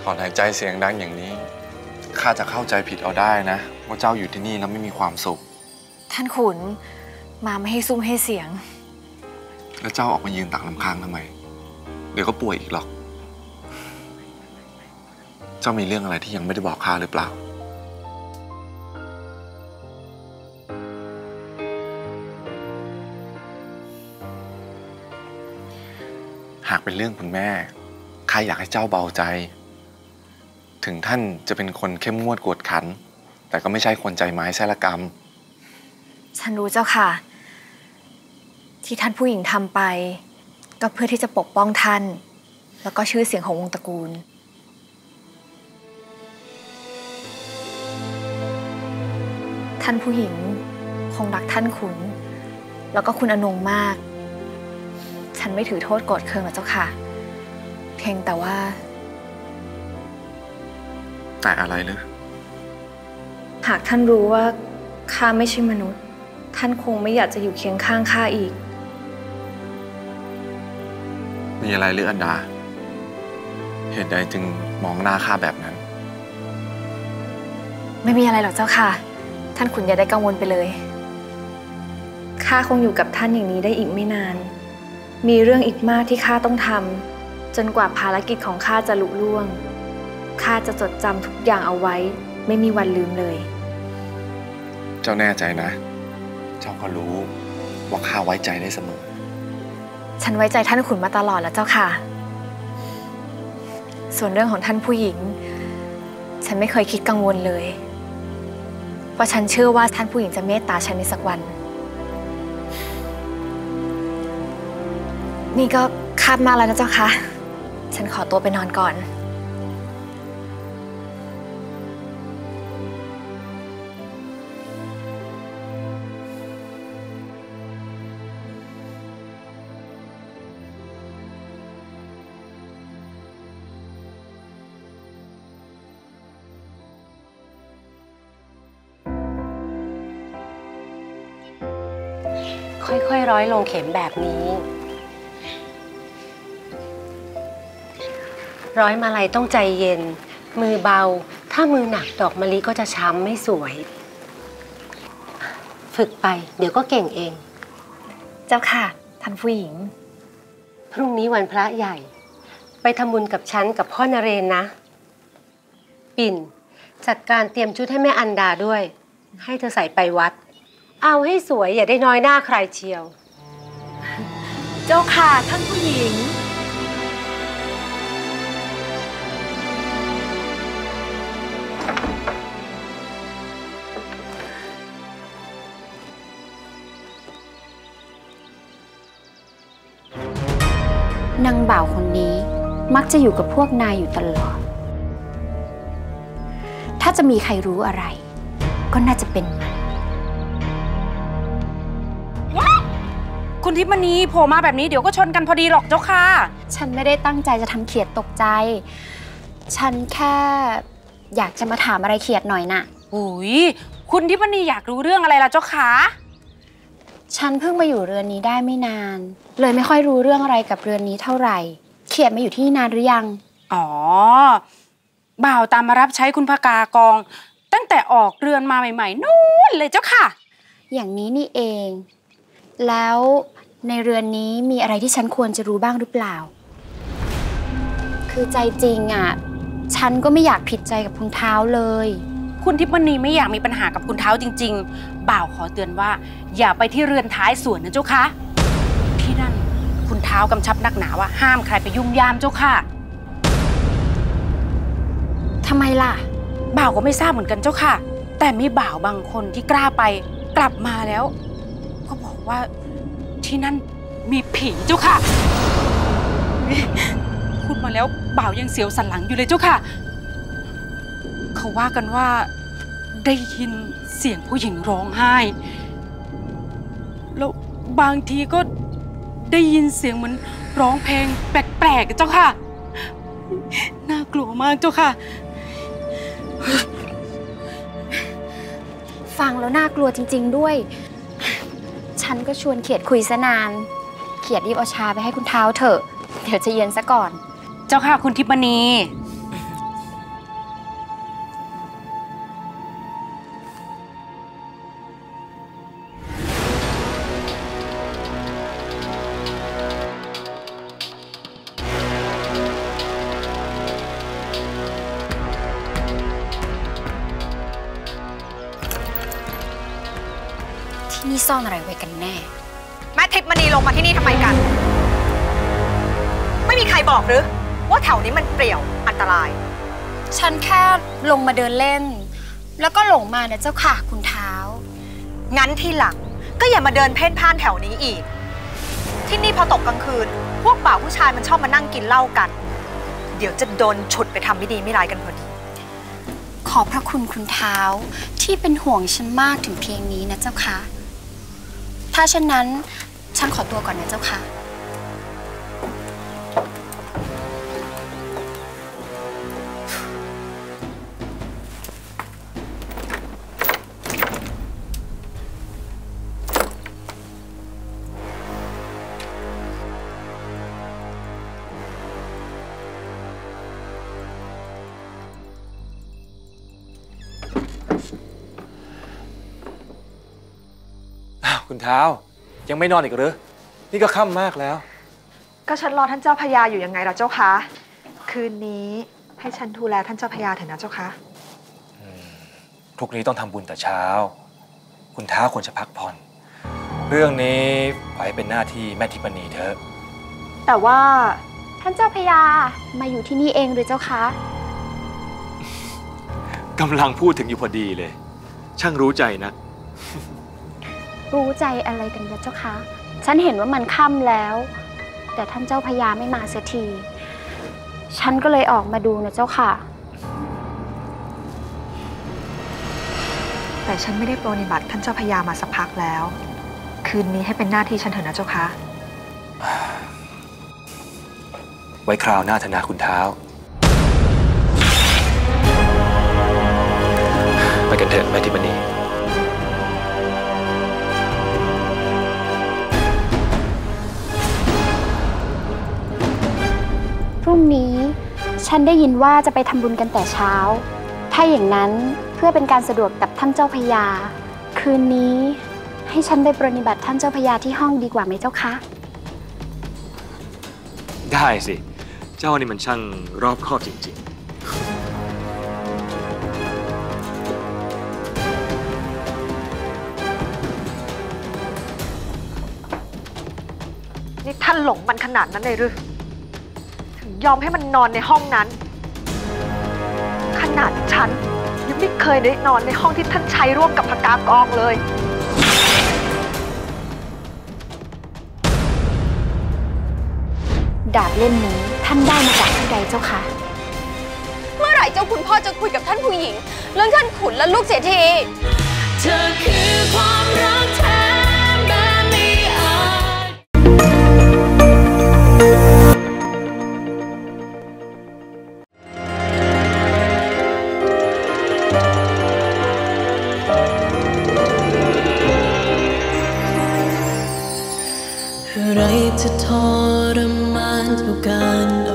อนหายใจเสียงดังอย่างนี้ข้าจะเข้าใจผิดเอาได้นะว่าเจ้าอยู่ที่นี่แล้วไม่มีความสุขท่านขุนมาไม่ให้ซุ่มให้เสียงแล้วเจ้าออกมายืนตักน้ำค้างทำไมเดี๋ยวก็ป่วยอีกหรอกเจ้ามีเรื่องอะไรที่ยังไม่ได้บอกข้าหรือเปล่าหากเป็นเรื่องคุณแม่ข้าอยากให้เจ้าเบาใจถึงท่านจะเป็นคนเข้มงวดกวดขันแต่ก็ไม่ใช่คนใจไม้แสละกรรมฉันรู้เจ้าค่ะที่ท่านผู้หญิงทำไปก็เพื่อที่จะปกป้องท่านแล้วก็ชื่อเสียงของวงตระกูลท่านผู้หญิงคงรักท่านขุนแล้วก็คุณอนงมากฉันไม่ถือโทษโกรธเคืองหรอกเจ้าค่ะเพียงแต่ว่าแต่อะไรหรือหากท่านรู้ว่าข้าไม่ใช่มนุษย์ท่านคงไม่อยากจะอยู่เคียงข้างข้าอีกมีอะไรหรืออันดาเหตุใดจึงมองหน้าข้าแบบนั้นไม่มีอะไรหรอกเจ้าค่ะท่านขุนอย่าได้กังวลไปเลยข้าคงอยู่กับท่านอย่างนี้ได้อีกไม่นานมีเรื่องอีกมากที่ข้าต้องทำจนกว่าภารกิจของข้าจะลุล่วงข้าจะจดจำทุกอย่างเอาไว้ไม่มีวันลืมเลยเจ้าแน่ใจนะเจ้าก็รู้ว่าข้าไว้ใจได้เสมอฉันไว้ใจท่านขุนมาตลอดแล้วเจ้าค่ะส่วนเรื่องของท่านผู้หญิงฉันไม่เคยคิดกังวลเลยเพราะฉันเชื่อว่าท่านผู้หญิงจะเมตตาฉันในสักวันนี่ก็ค่ำมากแล้วนะเจ้าค่ะฉันขอตัวไปนอนก่อนค่อยๆร้อยลงเข็มแบบนี้ร้อยมาลัยต้องใจเย็นมือเบาถ้ามือหนักดอกมะลิก็จะช้ำไม่สวยฝึกไปเดี๋ยวก็เก่งเองเจ้าค่ะท่านผู้หญิงพรุ่งนี้วันพระใหญ่ไปทำบุญกับฉันกับพ่อนเรนนะปิ่นจัดการเตรียมชุดให้แม่อันดาด้วยให้เธอใส่ไปวัดเอาให้สวยอย่าได้น้อยหน้าใครเชียวเจ้าค่ะท่านผู้หญิงนางบ่าวคนนี้มักจะอยู่กับพวกนายอยู่ตลอดถ้าจะมีใครรู้อะไรก็น่าจะเป็นมันคุณทิพย์มณีโผล่มาแบบนี้เดี๋ยวก็ชนกันพอดีหรอกเจ้าค่ะฉันไม่ได้ตั้งใจจะทำเขียดตกใจฉันแค่อยากจะมาถามอะไรเขียดหน่อยน่ะอุ้ยคุณทิพย์มณีอยากรู้เรื่องอะไรล่ะเจ้าค่ะฉันเพิ่งมาอยู่เรือนนี้ได้ไม่นานเลยไม่ค่อยรู้เรื่องอะไรกับเรือนนี้เท่าไหร่เขียดมาอยู่ที่นี่นานหรือยังอ๋อบ่าวตามมารับใช้คุณภกากองตั้งแต่ออกเรือนมาใหม่ๆนู่นเลยเจ้าค่ะอย่างนี้นี่เองแล้วในเรือนนี้มีอะไรที่ฉันควรจะรู้บ้างหรือเปล่าคือใจจริงอ่ะฉันก็ไม่อยากผิดใจกับคุณเท้าเลยคุณทิพย์มณีไม่อยากมีปัญหากับคุณเท้าจริงๆบ่าวขอเตือนว่าอย่าไปที่เรือนท้ายสวนนะเจ้าค่ะที่นั่นคุณเท้ากำชับนักหนาว่าห้ามใครไปยุ่งยามเจ้าค่ะทำไมล่ะบ่าวก็ไม่ทราบเหมือนกันเจ้าค่ะแต่มีบ่าวบางคนที่กล้าไปกลับมาแล้วก็บอกว่าที่นั่นมีผีเจ้าค่ะพูดมาแล้วบ่าวยังเสียวสันหลังอยู่เลยเจ้าค่ะเขาว่ากันว่าได้ยินเสียงผู้หญิงร้องไห้แล้วบางทีก็ได้ยินเสียงเหมือนร้องเพลงแปลกๆเจ้าค่ะน่ากลัวมากเจ้าค่ะฟังแล้วน่ากลัวจริงๆด้วยฉันก็ชวนเขียดคุยซะนานเขียดรีบเอาชาไปให้คุณเท้าเถอะเดี๋ยวจะเย็นซะก่อนเจ้าค่ะคุณทิพย์มณีที่นี่ซ่อนอะไรไว้กันแน่แม่ทิพย์มณีลงมาที่นี่ทำไมกัน ไม่มีใครบอกหรือว่าแถวนี้มันเปลี่ยวอันตรายฉันแค่ลงมาเดินเล่น แล้วก็หลงมานะเจ้าค่ะคุณเท้างั้นที่หลังก็อย่ามาเดินเพ่นพ่านแถวนี้อีกที่นี่พอตกกลางคืนพวกบ่าวผู้ชายมันชอบมานั่งกินเหล้ากันเดี๋ยวจะโดนฉุดไปทำไม่ดีไม่ร้ายกันพอดีขอบพระคุณคุณเท้าที่เป็นห่วงฉันมากถึงเพียงนี้นะเจ้าค่ะถ้าเช่นนั้นฉันขอตัวก่อนนะเจ้าค่ะคุณเท้ายังไม่นอนอีกหรือนี่ก็ค่ำมากแล้วก็ฉันรอท่านเจ้าพญาอยู่ยังไงล่ะเจ้าคะคืนนี้ให้ฉันดูแลท่านเจ้าพญาเถอะนะเจ้าคะพรุ่งนี้ต้องทำบุญแต่เช้าคุณเท้าควรจะพักผ่อนเรื่องนี้ไว้เป็นหน้าที่แม่ทิพณีเถอะแต่ว่าท่านเจ้าพญามาอยู่ที่นี่เองหรือเจ้าคะกำลังพูดถึงอยู่พอดีเลยช่างรู้ใจนะรู้ใจอะไรกันนะเจ้าคะฉันเห็นว่ามันค่ำแล้วแต่ท่านเจ้าพญาไม่มาเสียทีฉันก็เลยออกมาดูนะเจ้าค่ะแต่ฉันไม่ได้ปรนนิบัติท่านเจ้าพญามาสักพักแล้วคืนนี้ให้เป็นหน้าที่ฉันเถอะนะเจ้าคะไว้คราวหน้าธนาคุณเท้าไปกันเถอะแม่ทิพณีพรุ่งนี้ฉันได้ยินว่าจะไปทำบุญกันแต่เช้าถ้าอย่างนั้นเพื่อเป็นการสะดวกกับท่านเจ้าพญาคืนนี้ให้ฉันไปปรนนิบัติท่านเจ้าพญาที่ห้องดีกว่าไหมเจ้าคะได้สิเจ้านี่มันช่างรอบคอบจริงๆนี่ท่านหลงมันขนาดนั้นเลยหรือยอมให้มันนอนในห้องนั้นขนาดฉันยังไม่เคยได้นอนในห้องที่ท่านใช้ร่วมกับพกากองเลยดาบเล่มนี้ท่านได้มาจากที่ใดเจ้าคะเมื่อไหร่เจ้าคุณพ่อจะคุยกับท่านผู้หญิงเรื่องท่านขุนและลูกเศรษฐีเธอคือความรักแท้อะไรจะทรมานเท่าการ